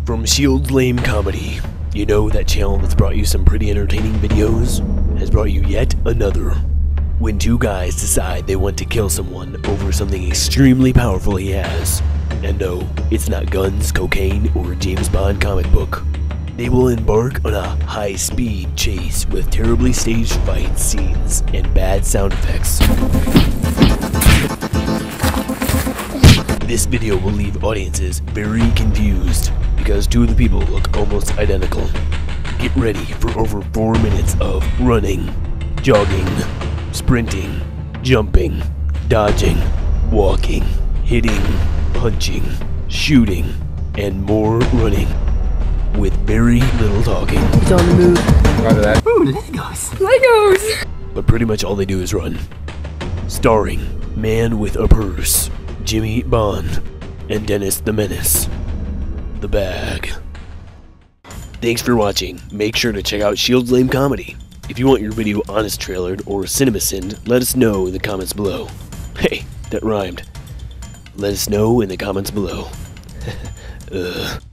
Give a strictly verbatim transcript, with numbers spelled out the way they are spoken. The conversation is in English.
From Shield's Lame Comedy, you know that channel that's brought you some pretty entertaining videos, has brought you yet another. When two guys decide they want to kill someone over something extremely powerful he has, and no, it's not guns, cocaine, or a James Bond comic book. They will embark on a high-speed chase with terribly staged fight scenes and bad sound effects. This video will leave audiences very confused because two of the people look almost identical. Get ready for over four minutes of running, jogging, sprinting, jumping, dodging, walking, hitting, punching, shooting, and more running with very little talking. It's on the move. Roger that. Ooh, Legos! Legos! But pretty much all they do is run. Starring Man with a Purse, Jimmy Bond, and Dennis the Menace. The Bag. Thanks for watching. Make sure to check out Shield's Lame Comedy. If you want your video honest trailered or CinemaSinned, let us know in the comments below. Hey, that rhymed. Let us know in the comments below. Ugh.